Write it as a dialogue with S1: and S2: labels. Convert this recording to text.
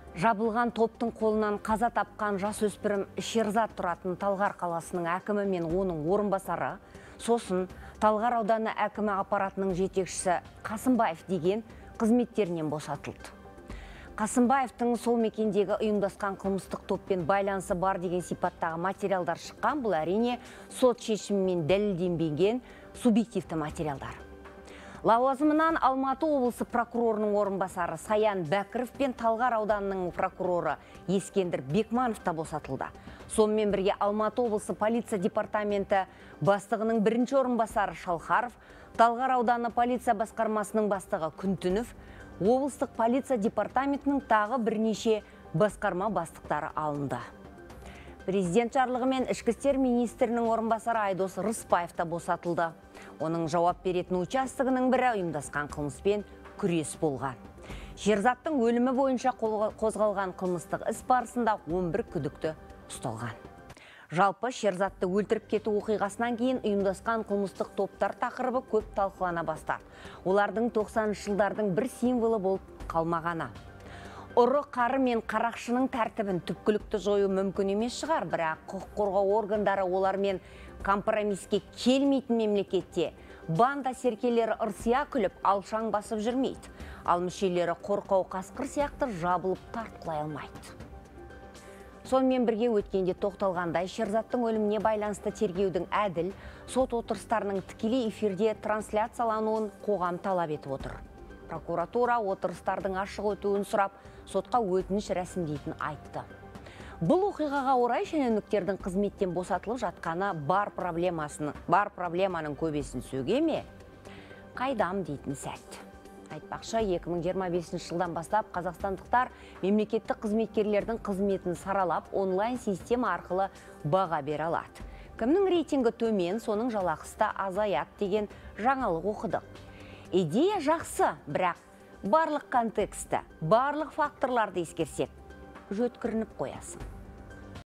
S1: Жабылған топтың қолынан қаза тапқан жасөспірім Шерзат тұратын Талғар қаласының әкімі мен оның орынбасары, сосын Талғар ауданы әкімі аппаратының жетекшісі Қасымбаев деген қызметтерінен босатылды. Қасымбаевтың сол мекендегі ұйымдасқан қылмыстық топпен байланысы бар деген сипаттағы материалдар шыққан. Бұл әрине сот шешімімен дәлелденбеген субъективті материалдар. Лауазымынан Алматы облысы прокурорының орынбасары Саян Бәкіров пен Талғар ауданының прокуроры Ескендір Бекманов та босатылды. Сонымен бірге Алматы облысы полиция департаменті бастығының бірінші орынбасары Шалхаров, Талғар ауданы полиция басқармасының бастығы Күнтінов, облыстық полиция департаментінің тағы бірнеше басқарма бастықтары алынды. Президент жарлығымен ішкі істер министрінің орынбасары Айдос Рысбаев та босатылды. Оның жауап беретін участогының бірі ұйымдасқан қылмыспен күрес болған. Шерзаттың өлімі бойынша қозғалған қылмыстық іс барысында 11 күдікті ұсталған. Жалпы Шерзатты өлтіріп кету оқиғасынан кейін ұйымдасқан қылмыстық топтар тақырыбы көп талқылана бастады. Олардың 90-шы жылдардың бір символы болып қалмағаны. Ұры қары мен қарақшының тәртібін түпкілікті жою мүмкін емес шығар, бірақ құқық қорғау органдары олармен компромиске келмейтін мемлекетте банда серкелері ырсия күліп алшаң басып жүрмейді. Ал мүшелері қорқау қасқыр сияқты жабылып тартқылай алмайды. Сонымен бірге өткенде тоқталғандай, Шерзаттың өліміне байланысты тергеудің әділ сот отырыстарының тікелей эфирде трансляциялануын қоғам талап етіп отыр. Прокуратура отырыстардың ашық өтуін сұрап, сотқа өтініш рәсімдейтін айтты. Бұл оқиғаға орай шенеуніктердің қызметтен босатылып жатқаны бар проблеманың көбесін сөге ме? Қайдам дейтін сәт. Айтпақшы, 2025 жылдан бастап қазақстандықтар мемлекеттік қызметкерлердің қызметін саралап, онлайн система арқылы баға бере алады. Кімнің рейтингі төмен, соның жалақысы да азаяды деген жаңалық оқыдық. Идея жақсы, бірақ барлық контексті, барлық факторларды ескерсек, жөткірініп қоясың.